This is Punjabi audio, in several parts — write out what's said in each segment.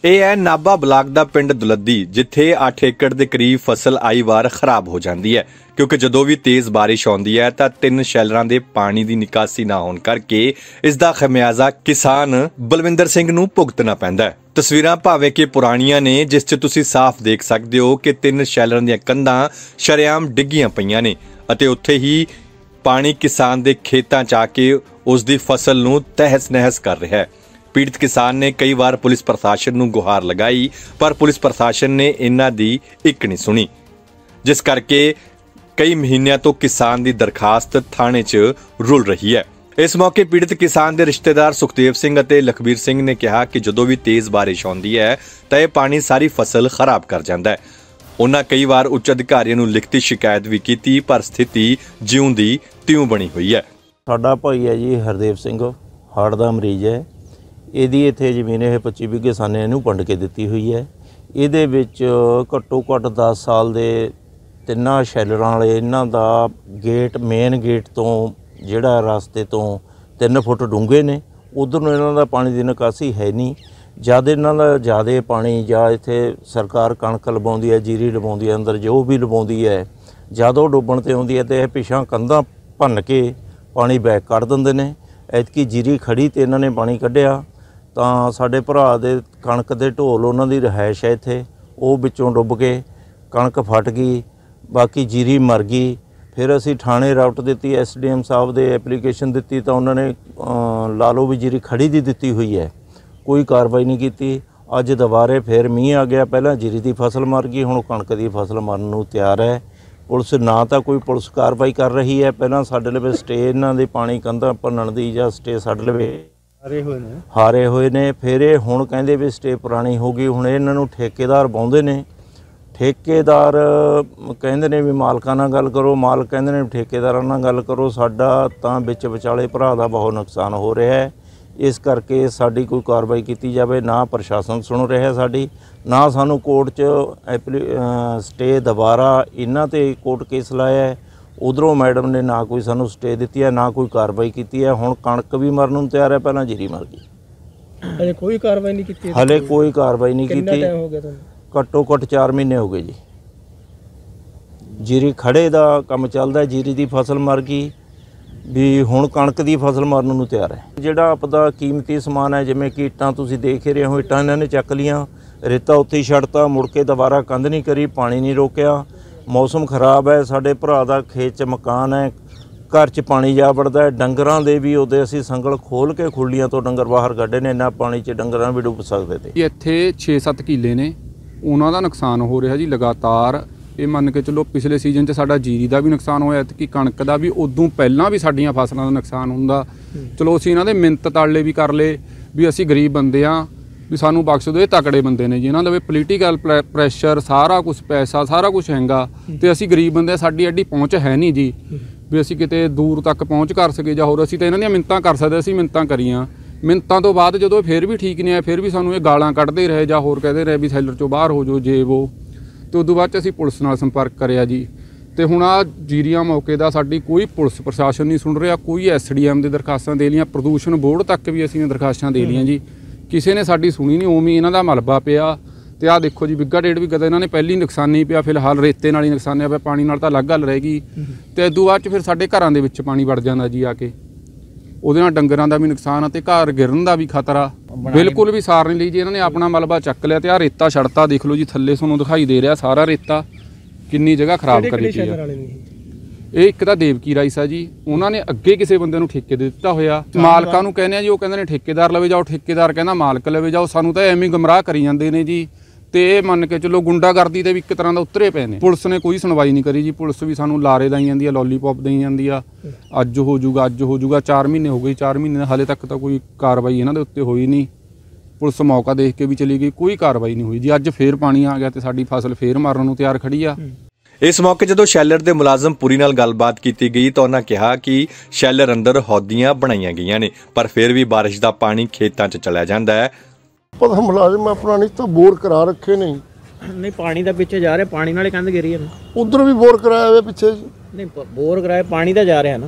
ਇਹ ਹੈ ਨਾਭਾ ਬਲਾਕ ਦਾ ਪਿੰਡ ਦੁਲੱਦੀ, ਜਿੱਥੇ 8 ਏਕੜ ਦੇ ਕਰੀਬ ਫਸਲ ਆਈ ਵਾਰ ਖਰਾਬ ਹੋ ਜਾਂਦੀ ਹੈ, ਕਿਉਂਕਿ ਜਦੋਂ ਵੀ ਤੇਜ਼ ਬਾਰਿਸ਼ ਆਉਂਦੀ ਹੈ ਤਾਂ 3 ਸ਼ੈਲਰਾਂ ਦੇ ਪਾਣੀ ਦੀ ਨਿਕਾਸੀ ਨਾ ਹੋਣ ਕਰਕੇ ਇਸ ਦਾ ਖਮਿਆਜ਼ਾ ਕਿਸਾਨ ਬਲਵਿੰਦਰ ਸਿੰਘ ਨੂੰ ਭੁਗਤਣਾ ਪੈਂਦਾ ਹੈ। ਤਸਵੀਰਾਂ ਭਾਵੇਂ ਕਿ ਪੁਰਾਣੀਆਂ ਨੇ, ਜਿਸ 'ਚ ਤੁਸੀਂ ਸਾਫ਼ ਦੇਖ ਸਕਦੇ ਹੋ ਕਿ 3 ਸ਼ੈਲਰਾਂ ਦੀਆਂ ਕੰਧਾਂ ਸ਼ਰੇਆਮ ਡਿੱਗੀਆਂ ਪਈਆਂ ਨੇ ਅਤੇ ਉੱਥੇ ਹੀ ਪਾਣੀ ਕਿਸਾਨ ਦੇ ਖੇਤਾਂ 'ਚ ਆ ਕੇ ਉਸ ਦੀ ਫਸਲ ਨੂੰ ਤਹਿਸ-ਨਹਿਸ ਕਰ ਰਿਹਾ ਹੈ। पीड़ित किसान ने कई बार पुलिस प्रशासन नूं गुहार लगाई, पर पुलिस प्रशासन ने इन्हां दी एक नहीं सुनी, जिस करके कई महीनों तो किसान दी दरखास्त थाने च रुल रही है। इस मौके पीड़ित किसान के रिश्तेदार सुखदेव सिंह और लखबीर सिंह ने कहा कि जदों भी तेज बारिश आउंदी है तो यह पानी सारी फसल खराब कर जाता है। उन्होंने कई बार उच्च अधिकारियों नूं लिखती शिकायत भी की, पर स्थिति जिउं दी तिउं बनी हुई है। साडा भाई है जी हरदेव सिंह, हार्ट का मरीज है। ਇਹਦੀ ਇੱਥੇ ਜ਼ਮੀਨ ਇਹ 25 ਵਿਗੇ ਸਾਨੇ ਇਹਨੂੰ ਵੰਡ ਕੇ ਦਿੱਤੀ ਹੋਈ ਹੈ। ਇਹਦੇ ਵਿੱਚ ਘੱਟੋ ਘੱਟ 10 ਸਾਲ ਦੇ 3 ਸ਼ੈਲਰਾਂ ਵਾਲੇ ਇਹਨਾਂ ਦਾ ਗੇਟ, ਮੇਨ ਗੇਟ ਤੋਂ ਜਿਹੜਾ ਰਸਤੇ ਤੋਂ 3 ਫੁੱਟ ਡੂੰਘੇ ਨੇ, ਉਧਰ ਨੂੰ ਇਹਨਾਂ ਦਾ ਪਾਣੀ ਦੀ ਨਿਕਾਸੀ ਹੈ ਨਹੀਂ। ਜਦ ਇਹਨਾਂ ਦਾ ਜ਼ਿਆਦਾ ਪਾਣੀ ਜਾਂ ਇੱਥੇ ਸਰਕਾਰ ਕਣਕ ਲਵਾਉਂਦੀ ਹੈ, ਜੀਰੀ ਲਵਾਉਂਦੀ ਹੈ, ਅੰਦਰ ਜੋ ਵੀ ਲਵਾਉਂਦੀ ਹੈ, ਜਦ ਉਹ ਡੁੱਬਣ 'ਤੇ ਆਉਂਦੀ ਹੈ ਤਾਂ ਇਹ ਪਿਛਾਂ ਕੰਧਾਂ ਭੰਨ ਕੇ ਪਾਣੀ ਬੈਕ ਕੱਢ ਦਿੰਦੇ ਨੇ। ਐਤਕੀ ਜੀਰੀ ਖੜੀ ਤੇ ਇਹਨਾਂ ਨੇ ਪਾਣੀ ਕੱਢਿਆ ਤਾਂ ਸਾਡੇ ਭਰਾ ਦੇ ਕਣਕ ਦੇ ਢੋਲ, ਉਹਨਾਂ ਦੀ ਰਿਹਾਇਸ਼ ਹੈ ਇੱਥੇ, ਉਹ ਵਿੱਚੋਂ ਡੁੱਬ ਕੇ ਕਣਕ ਫਟ ਗਈ, ਬਾਕੀ ਜੀਰੀ ਮਰ ਗਈ। ਫਿਰ ਅਸੀਂ ਥਾਣੇ ਰਾਊਟ ਦਿੱਤੀ, SDM ਸਾਹਿਬ ਦੇ ਐਪਲੀਕੇਸ਼ਨ ਦਿੱਤੀ ਤਾਂ ਉਹਨਾਂ ਨੇ ਲਾ ਲਓ ਵੀ ਜੀਰੀ ਖੜੀ ਦੀ ਦਿੱਤੀ ਹੋਈ ਹੈ, ਕੋਈ ਕਾਰਵਾਈ ਨਹੀਂ ਕੀਤੀ। ਅੱਜ ਦੁਬਾਰੇ ਫਿਰ ਮੀਂਹ ਆ ਗਿਆ, ਪਹਿਲਾਂ ਜੀਰੀ ਦੀ ਫਸਲ ਮਰ ਗਈ, ਹੁਣ ਕਣਕ ਦੀ ਫਸਲ ਮਰਨ ਨੂੰ ਤਿਆਰ ਹੈ। ਪੁਲਿਸ ਨਾ ਤਾਂ ਕੋਈ ਪੁਲਿਸ ਕਾਰਵਾਈ ਕਰ ਰਹੀ ਹੈ, ਪਹਿਲਾਂ ਸਾਡੇ ਲਵੇ ਸਟੇ ਇਹਨਾਂ ਦੇ ਪਾਣੀ ਕੰਧਾਂ ਭੰਨਣ ਦੀ ਜਾਂ ਸਟੇ ਸਾਡੇ ਲਵੇ ਹਾਰੇ ਹੋਏ ਨੇ। ਫਿਰ ਇਹ ਹੁਣ ਕਹਿੰਦੇ ਵੀ ਸਟੇ ਪੁਰਾਣੀ ਹੋ ਗਈ, ਹੁਣ ਇਹਨਾਂ ਨੂੰ ਠੇਕੇਦਾਰ ਬਾਉਂਦੇ ਨੇ। ਠੇਕੇਦਾਰ ਕਹਿੰਦੇ ਨੇ ਵੀ ਮਾਲਕਾਂ ਨਾਲ ਗੱਲ ਕਰੋ, ਮਾਲਕ ਕਹਿੰਦੇ ਨੇ ਠੇਕੇਦਾਰਾਂ ਨਾਲ ਗੱਲ ਕਰੋ। ਸਾਡਾ ਤਾਂ ਵਿੱਚ ਵਿਚਾਲੇ ਭਰਾ ਦਾ ਬਹੁਤ ਨੁਕਸਾਨ ਹੋ ਰਿਹਾ ਹੈ, ਇਸ ਕਰਕੇ ਸਾਡੀ ਕੋਈ ਕਾਰਵਾਈ ਕੀਤੀ ਜਾਵੇ। ਨਾ ਪ੍ਰਸ਼ਾਸਨ ਸੁਣ ਰਿਹਾ ਸਾਡੀ, ਨਾ ਸਾਨੂੰ ਕੋਰਟ 'ਚ ਸਟੇ ਦੁਬਾਰਾ ਇਹਨਾਂ 'ਤੇ ਕੋਰਟ ਕੇਸ ਲਾਇਆ ਹੈ। ਉਧਰੋਂ ਮੈਡਮ ਨੇ ਨਾ ਕੋਈ ਸਾਨੂੰ ਸਟੇ ਦਿੱਤੀ ਹੈ, ਨਾ ਕੋਈ ਕਾਰਵਾਈ ਕੀਤੀ ਹੈ। ਹੁਣ ਕਣਕ ਵੀ ਮਰਨ ਨੂੰ ਤਿਆਰ ਹੈ, ਪਹਿਲਾਂ ਜੀਰੀ ਮਰ ਗਈ। ਹਲੇ ਕੋਈ ਕਾਰਵਾਈ ਨਹੀਂ ਕੀਤੀ? ਹਲੇ ਕੋਈ ਕਾਰਵਾਈ ਨਹੀਂ ਕੀਤੀ। ਕਿੰਨਾ ਟਾਈਮ ਹੋ ਗਿਆ ਤੁਹਾਨੂੰ? ਘੱਟੋ ਘੱਟ 4 ਮਹੀਨੇ ਹੋ ਗਏ ਜੀ। ਜੀਰੀ ਖੜੇ ਦਾ ਕੰਮ ਚੱਲਦਾ, ਜੀਰੀ ਦੀ ਫਸਲ ਮਰ ਗਈ ਵੀ ਹੁਣ ਕਣਕ ਦੀ ਫਸਲ ਮਰਨ ਨੂੰ ਤਿਆਰ ਹੈ। ਜਿਹੜਾ ਆਪਦਾ ਕੀਮਤੀ ਸਮਾਨ ਹੈ, ਜਿਵੇਂ ਕਿ ਇੱਟਾਂ ਤੁਸੀਂ ਦੇਖ ਰਹੇ ਹੋ, ਇੱਟਾਂ ਇਹਨਾਂ ਨੇ ਚੱਕ ਲੀਆਂ, ਰੇਤਾ ਉੱਥੇ ਹੀ ਛੱਡਤਾ, ਮੁੜ ਕੇ ਦੁਬਾਰਾ ਕੰਧ ਨਹੀਂ ਕਰੀ, ਪਾਣੀ ਨਹੀਂ ਰੋਕਿਆ। मौसम खराब है, साडे भरा दा खेत च मकान है, घर च पानी जा वड़दा है। डंगरां दे भी उहदे असीं संगल खोल के खुलियां तो डंगर बाहर कढे ने, इन्ना पानी च डंगरां भी डुब सकदे ते। इत्थे 6-7 किले ने, उन्हां दा नुकसान हो रहा जी लगातार। ये मन के चलो पिछले सीजन च साडा जीरी का भी नुकसान होया कि कणक का भी, उदों पहलां भी साडीआं फसलां दा नुकसान हुंदा। चलो असीं इन्हां दे मिन्नत ताले भी कर ले भी असीं गरीब बंदे आ, भी सानू बख्श दो। ये तकड़े बंदे ने जिन्हां दे पोलीटिकल प्रैशर, सारा कुछ पैसा, सारा कुछ हैगा, तो असीं गरीब बंदे, साडी एड्डी पहुँच है नहीं जी भी असीं किते दूर तक पहुँच कर सके। जां होर असीं तां इन्हां दीयां मिन्नतां कर सकदे, असीं मिन्नतां करीआं। मिन्नतां तो बाद जदों फिर भी ठीक नहीं आया, फिर भी सानू ये गालां कढदे रहे जां होर कहदे रहे भी सैलर चों बाहर हो जाओ, जे वो। तो उदों बाद असीं पुलिस नाल संपर्क करिआ जी, तो हुण आ जीरियां मौके दा साडी कोई पुलिस प्रशासन नहीं सुन रहा। कोई SDM दे दरखास्तां दे लियां, प्रदूषण बोर्ड तक भी असीं दरखास्तां दे लियां जी, किसी ने साडी सुनी नहीं। उवें इन्हां दा मलबा पिया ते आ देखो जी, बिग्गा डेढ़ बिग्गा इन्हां ने पहली नुकसानी पिया, फिलहाल रेते नाल ही नुकसानिया पिया, पानी नाल तां अलग गल रहेगी। ते इदों बाद फिर साडे घरां दे विच पानी वड़ जांदा जी आके, उहदे नाल डंगरां दा भी नुकसान ते घर गिरन दा भी खतरा। बिल्कुल भी सार नहीं ली जी, इन्हां ने अपना मलबा चक लिया ते आ रेता छड़ता। देख लो जी थल्ले तुहानूं दिखाई दे रहा सारा रेता, किन्नी जगह खराब करी पई है। ਇਹ ਇੱਕ ਤਾਂ ਦੇਵਕੀ ਰਾਈਸ ਆ ਜੀ, ਉਹਨਾਂ ਨੇ ਅੱਗੇ ਕਿਸੇ ਬੰਦੇ ਨੂੰ ਠੇਕੇ ਦੇ ਦਿੱਤਾ ਹੋਇਆ। ਮਾਲਕਾਂ ਨੂੰ ਕਹਿੰਦੇ ਆ ਜੀ, ਉਹ ਕਹਿੰਦੇ ਨੇ ਠੇਕੇਦਾਰ ਲਵੇ ਜਾਓ, ਠੇਕੇਦਾਰ ਕਹਿੰਦਾ ਮਾਲਕ ਲਵੇ ਜਾਓ। ਸਾਨੂੰ ਤਾਂ ਐਵੇਂ ਗੁੰਮਰਾਹ ਕਰੀ ਜਾਂਦੇ ਨੇ ਜੀ। ਤੇ ਇਹ ਮੰਨ ਕੇ ਚਲੋ ਗੁੰਡਾਗਰਦੀ ਤੇ ਵੀ ਇੱਕ ਤਰ੍ਹਾਂ ਦਾ ਉਤਰੇ ਪਏ ਨੇ। ਪੁਲਿਸ ਨੇ ਕੋਈ ਸੁਣਵਾਈ ਨਹੀਂ ਕਰੀ ਜੀ, ਪੁਲਿਸ ਵੀ ਸਾਨੂੰ ਲਾਰੇ ਲਾਈ ਜਾਂਦੀ ਆ, ਲੋਲੀਪੌਪ ਦੇਈ ਜਾਂਦੀ ਆ, ਅੱਜ ਹੋ ਜੂਗਾ, ਅੱਜ ਹੋ ਜੂਗਾ। 4 ਮਹੀਨੇ ਹੋ ਗਏ, 4 ਮਹੀਨੇ ਹਾਲੇ ਤੱਕ ਤਾਂ ਕੋਈ ਕਾਰਵਾਈ ਇਹਨਾਂ ਦੇ ਉੱਤੇ ਹੋਈ ਨਹੀਂ। ਪੁਲਿਸ ਮੌਕਾ ਦੇਖ ਕੇ ਵੀ ਚਲੀ ਗਈ, ਕੋਈ ਕਾਰਵਾਈ ਨਹੀਂ ਹੋਈ ਜੀ। ਅੱਜ ਫੇਰ ਪਾਣੀ ਆ ਗਿਆ ਤੇ ਸਾਡੀ ਫਸਲ ਫੇਰ ਮਰਨ ਨੂੰ ਤਿਆਰ ਖੜੀ ਆ। इस मौके जो शैलर के मुलाजम पूरी नाल गलबात की गई तो उन्होंने कहा कि शैलर अंदर हौदियां बनाई गई ने, पर फिर भी बारिश का पानी खेतों च चला जाता है। पता मुलाजम अपना नहीं तो बोर करा रखे नहीं पानी का पिछे जा रहा, पानी नाल कंध गिरी है, उधर भी बोर कराया हुआ पिछे नहीं, बोर कराया पानी का जा रहा ना।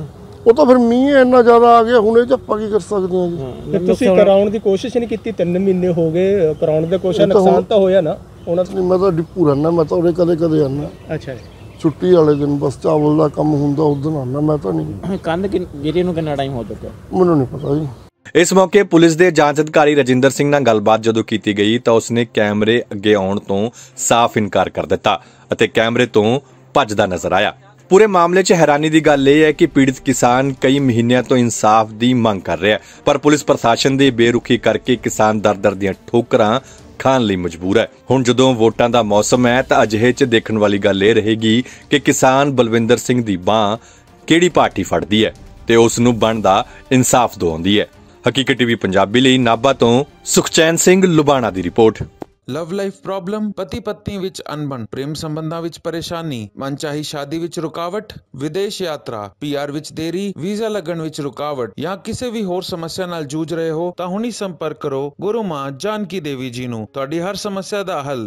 ਉਹ ਤਾਂ ਫਿਰ ਮੀਂਹ ਇੰਨਾ ਜ਼ਿਆਦਾ ਆ ਗਿਆ, ਹੁਣ ਇਹ 'ਚ ਆਪਾਂ ਕੀ ਕਰ ਸਕਦੇ ਹਾਂ ਜੀ। ਤੇ ਤੁਸੀਂ ਕਰਾਉਣ ਦੀ ਕੋਸ਼ਿਸ਼ ਨਹੀਂ ਕੀਤੀ? 3 ਮਹੀਨੇ ਹੋ ਗਏ ਕਰਾਉਣ ਦੇ ਕੋਸ਼ਿਸ਼, ਨੁਕਸਾਨ ਤਾਂ ਹੋਇਆ ਨਾ ਉਹਨਾਂ ਦਾ? ਨਹੀਂ, ਮੈਂ ਤਾਂ ਡਿਪੂ ਰਹਿਣਾ, ਮੈਂ ਤਾਂ ਉਰੇ ਕਦੇ ਕਦੇ ਆਉਣਾ। ਅੱਛਾ ਜੀ। ਛੁੱਟੀ ਵਾਲੇ ਦਿਨ ਬਸ ਚਾਵਲ ਦਾ ਕੰਮ ਹੁੰਦਾ ਉਦੋਂ ਆਉਣਾ, ਮੈਂ ਤਾਂ ਨਹੀਂ। ਕੰਧ ਗਿਰੇ ਨੂੰ ਕਿੰਨਾ ਟਾਈਮ ਹੋ ਚੁੱਕਾ? ਮੈਨੂੰ ਨਹੀਂ ਪਤਾ ਜੀ। ਇਸ ਮੌਕੇ ਪੁਲਿਸ ਦੇ ਜਾਂਚ ਅਧਿਕਾਰੀ ਰਜਿੰਦਰ ਸਿੰਘ ਨਾਲ ਗੱਲਬਾਤ ਜਦੋਂ ਕੀਤੀ ਗਈ ਤਾਂ ਉਸਨੇ ਕੈਮਰੇ ਅੱਗੇ ਆਉਣ ਤੋਂ ਸਾਫ਼ ਇਨਕਾਰ ਕਰ ਦਿੱਤਾ ਅਤੇ ਕੈਮਰੇ ਤੋਂ ਭੱਜਦਾ ਨਜ਼ਰ ਆਇਆ। ਪੂਰੇ ਮਾਮਲੇ 'ਚ ਹੈਰਾਨੀ ਦੀ ਗੱਲ ਇਹ ਹੈ ਕਿ ਪੀੜਤ ਕਿਸਾਨ ਕਈ ਮਹੀਨਿਆਂ ਤੋਂ ਇਨਸਾਫ ਦੀ ਮੰਗ ਕਰ ਰਿਹਾ ਹੈ, ਪਰ ਪੁਲਿਸ ਪ੍ਰਸ਼ਾਸਨ ਦੀ ਬੇਰੁਖੀ ਕਰਕੇ ਕਿਸਾਨ ਦਰ-ਦਰ ਦੀਆਂ ਠੋਕਰਾਂ ਖਾਣ ਲਈ ਮਜਬੂਰ ਹੈ। ਹੁਣ ਜਦੋਂ ਵੋਟਾਂ ਦਾ ਮੌਸਮ ਹੈ ਤਾਂ ਅਜਿਹੇ 'ਚ ਦੇਖਣ ਵਾਲੀ ਗੱਲ ਇਹ ਰਹੇਗੀ ਕਿ ਕਿਸਾਨ ਬਲਵਿੰਦਰ ਸਿੰਘ ਦੀ ਬਾਂਹ ਕਿਹੜੀ ਪਾਰਟੀ ਫੜਦੀ ਹੈ ਤੇ ਉਸ ਨੂੰ ਬਣਦਾ ਇਨਸਾਫ ਦਿਵਾਉਂਦੀ ਹੈ। ਹਕੀਕਤ ਟੀਵੀ ਪੰਜਾਬੀ ਲਈ ਨਾਭਾ ਤੋਂ ਸੁਖਚੈਨ ਸਿੰਘ ਲੁਬਾਣਾ ਦੀ ਰਿਪੋਰਟ। ਲਵ ਲਾਈਫ ਪ੍ਰੋਬਲਮ, ਪਤੀ ਪਤਨੀ ਵਿੱਚ ਅਣਬਣ, ਪ੍ਰੇਮ ਸੰਬੰਧਾਂ ਵਿੱਚ ਪਰੇਸ਼ਾਨੀ, ਮਨਚਾਹੀ ਸ਼ਾਦੀ ਵਿੱਚ ਰੁਕਾਵਟ, ਵਿਦੇਸ਼ ਯਾਤਰਾ, ਪੀਆਰ ਵਿੱਚ ਦੇਰੀ, ਵੀਜ਼ਾ ਲੱਗਣ ਵਿੱਚ ਰੁਕਾਵਟ ਜਾਂ ਕਿਸੇ ਵੀ ਹੋਰ ਸਮੱਸਿਆ ਨਾਲ ਜੂਝ ਰਹੇ ਹੋ ਤਾਂ ਹੁਣੀ ਸੰਪਰਕ ਕਰੋ ਗੁਰੂ ਮਾਂ ਜਾਨਕੀ ਦੇਵੀ ਜੀ ਨੂੰ। ਤੁਹਾਡੀ ਹਰ ਸਮੱਸਿਆ ਦਾ ਹੱਲ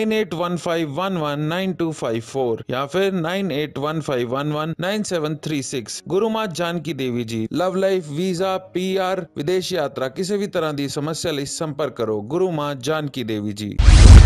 9815119254 ਜਾਂ ਫਿਰ 9815119736। ਗੁਰੂ ਮਾਂ ਜਾਨਕੀ ਦੇਵੀ ਜੀ। ਲਵ ਲਾਈਫ, ਵੀਜ਼ਾ, ਪੀਆਰ, ਵਿਦੇਸ਼ ਯਾਤਰਾ, ਕਿਸੇ ਵੀ ਤਰ੍ਹਾਂ ਦੀ ਸਮੱਸਿਆ ਲਈ ਸੰਪਰਕ ਕਰੋ ਗੁਰੂ ਮਾਂ ਜਾਨਕੀ ਦੇਵੀ ਜੀ।